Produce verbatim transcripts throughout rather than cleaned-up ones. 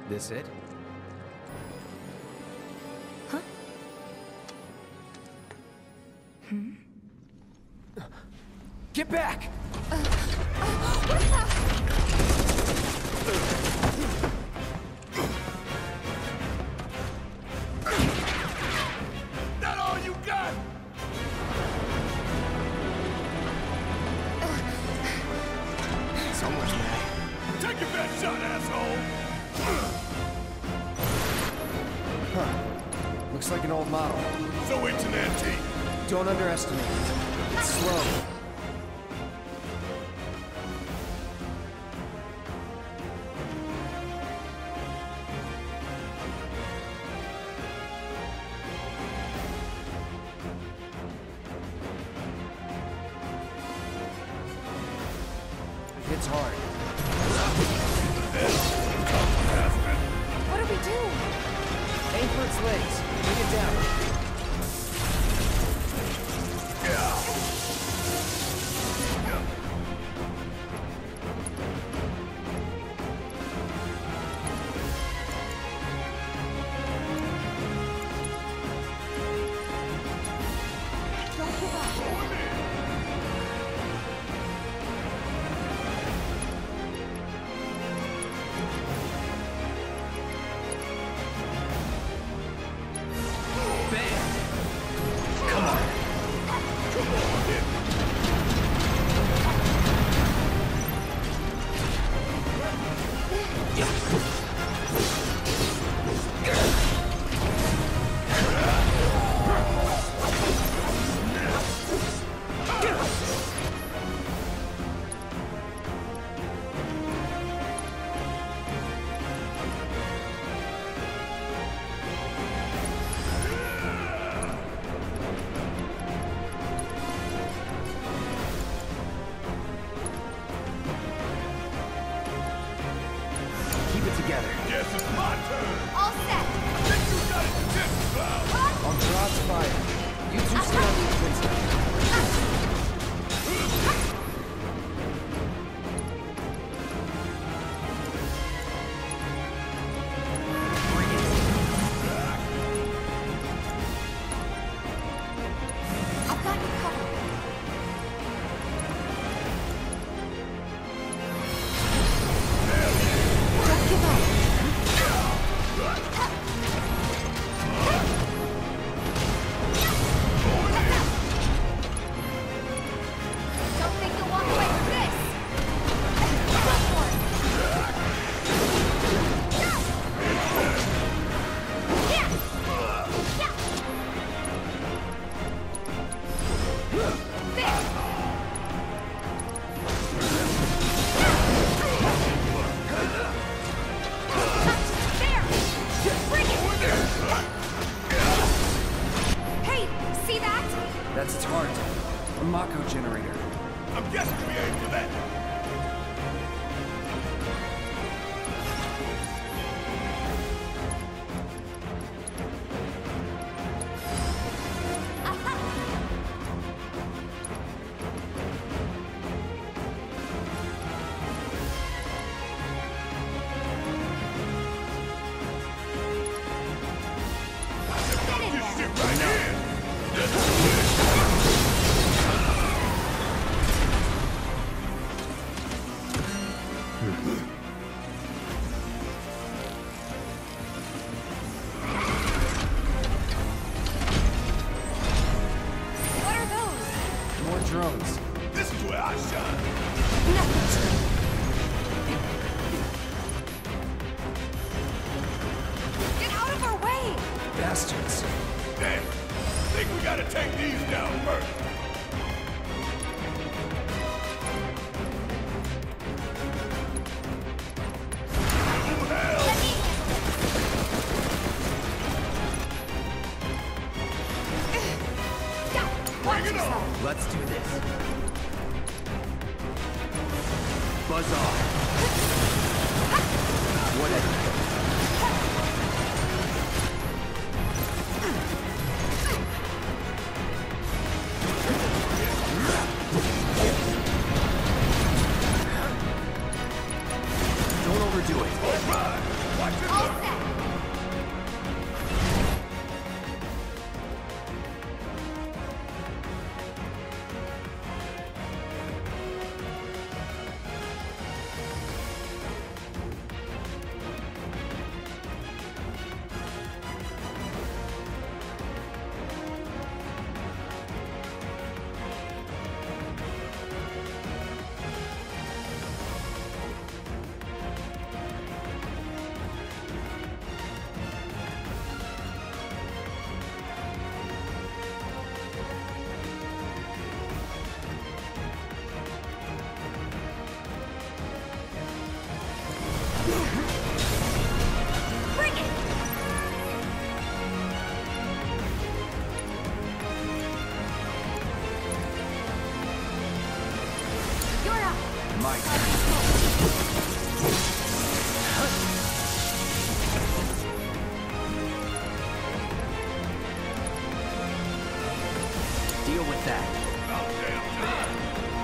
This it? Huh? Hmm? Get back! Uh, uh, what the? That all you got? Someone's mad. Take your best shot, asshole! Huh. Looks like an old model. So it's an antique. Don't underestimate it. It's slow. It's hard. What do we do? Aim for its legs. Bring it down. Together. Guess it's my turn. All set. I think you got it, Tip Cloud. I'll draw its fire. You two stay on the offensive. I've got you covered. Don't give up. Don't think you'll walk away from this. Go for it. Yeah. Yeah. There. There. Bring it. Hey, see that? That's its heart. A Mako generator. I'm guessing we aim for that. Get in This there. shit right here. What are those? More drones. This is where I shine. Nothing. Get out of our way! Bastards. Damn. Think we gotta take these down first. Oh, hell. Let me... Yeah, watch Bring it on. yourself. Let's do this. Buzz off. Whatever. Don't overdo it. All right. Watch it All look. set. Bring it! You're up. My turn. Deal with that. About damn time.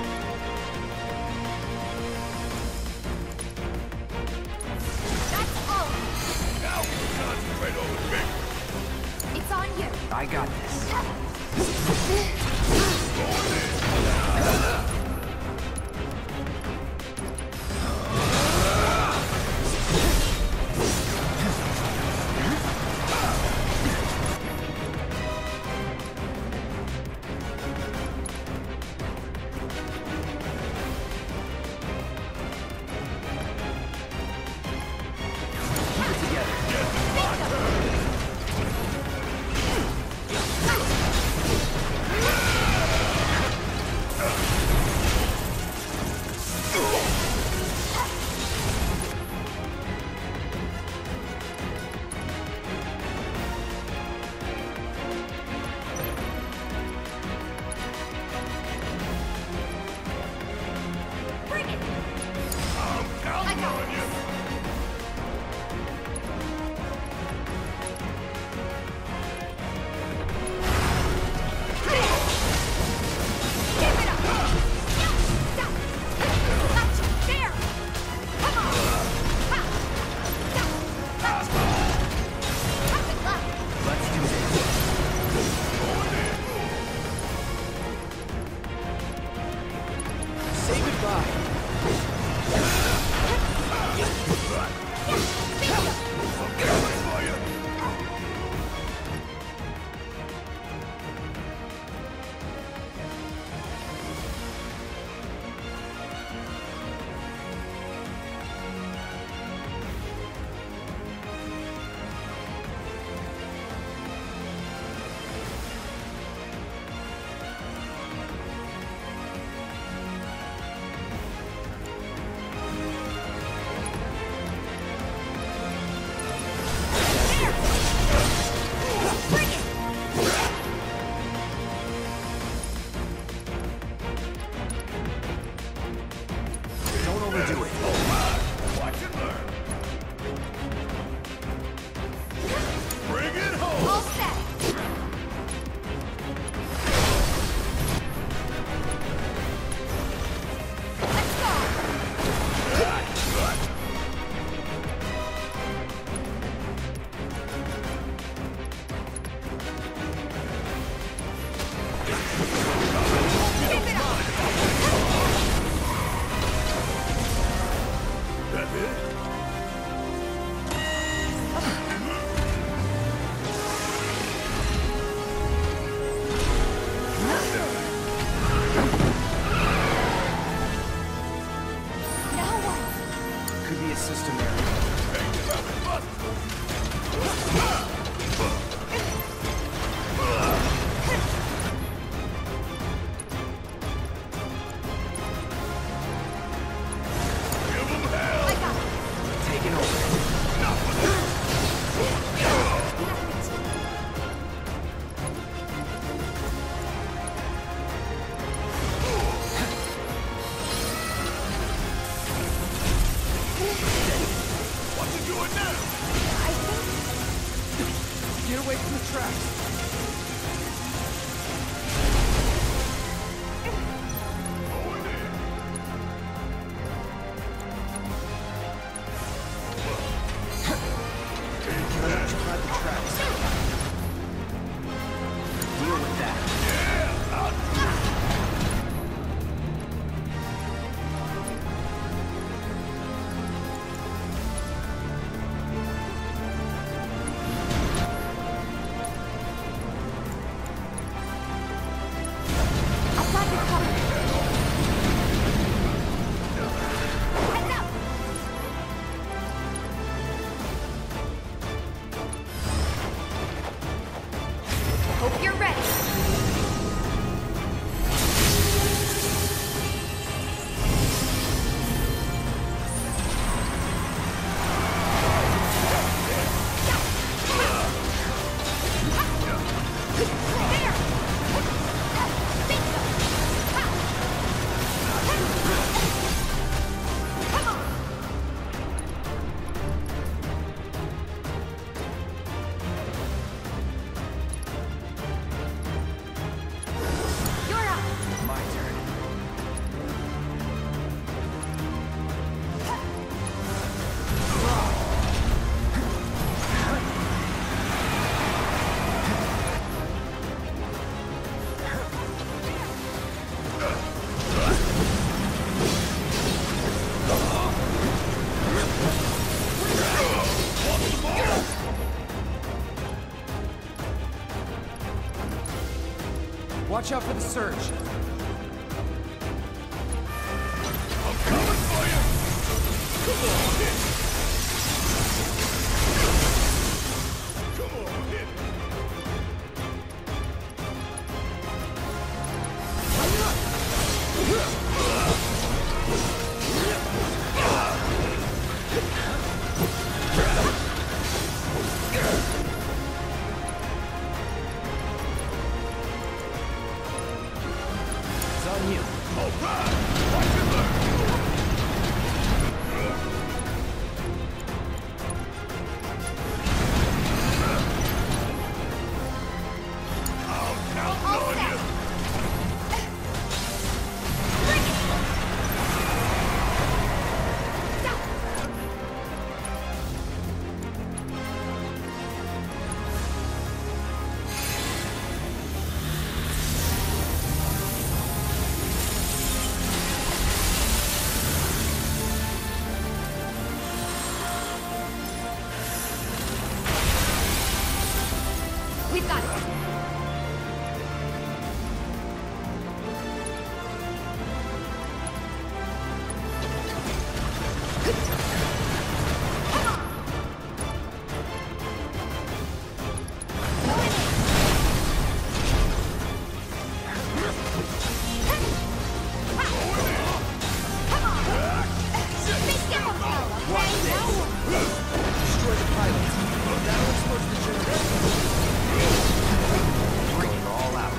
That's all. Now concentrate on the big. It's on you. I got this. Keep it together. Bring it. I'm counting on you. Give it up. Stop. Gotcha. There. Come on. Ha. Stop. Gotcha. Have it left. Let's do this. Say goodbye. I'm coming for you. Bring it. Don't overdo it. Watch it learn. Bring it home. All set. Let's go. Give it up. That's it? Now what? Could be a system error. Hey, you got me busted. Give 'em hell. I got it. Taking over. Not for this. What you doing now? I think Get away from the tracks. Going in. Watch out for the surge. I'm coming for you! Come on, hit! Come on, hit! It's on you. All right! Watch and learn! I'll count All on set. you! Bring it! Stop! We've got it. Come on. Going in. Come on. Be careful, fella. Watch Okay, this. now what? Destroy the pilots. That'll expose the generator. Bring it all out.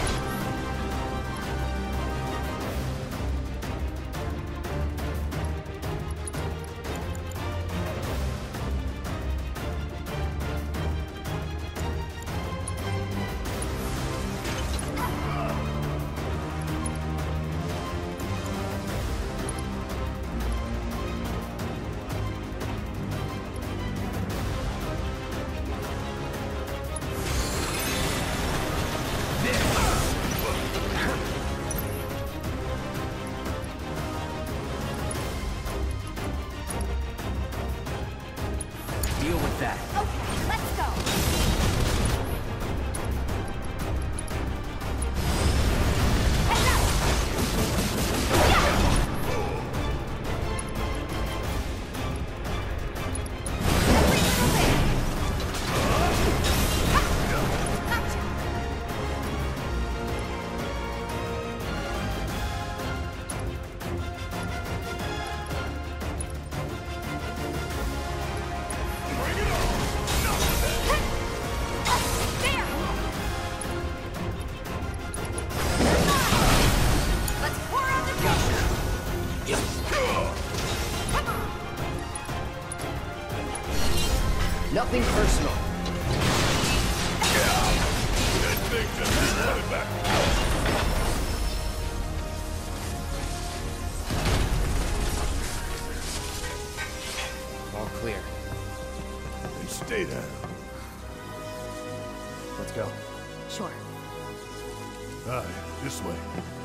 Deal with that. Okay, let's go. Heads up! Yeah! Every little bit. Gotcha. Bring it on! There! Come on! Let's pour out the pressure! Come on! Nothing personal. That thing just keeps coming back! All clear. Hey, stay down. Let's go. Sure. Aye, this way.